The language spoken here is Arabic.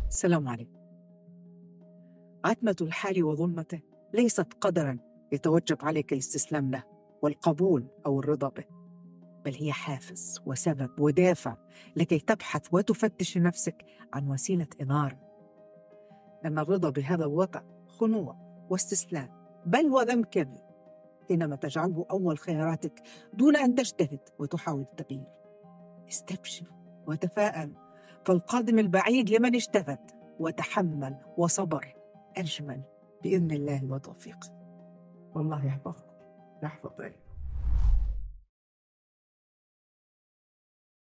السلام عليكم. عتمة الحال وظلمته ليست قدرا يتوجب عليك الاستسلام له والقبول أو الرضا به، بل هي حافز وسبب ودافع لكي تبحث وتفتش نفسك عن وسيلة إنارة. لأن الرضا بهذا الوضع خنوع واستسلام، بل وذم كبير، حينما تجعله أول خياراتك دون أن تجتهد وتحاول التغيير. استبشر وتفاءل، فالقادم البعيد لمن اجتهد وتحمل وصبر أجمل بإذن الله وتوفيقه. والله يحفظك.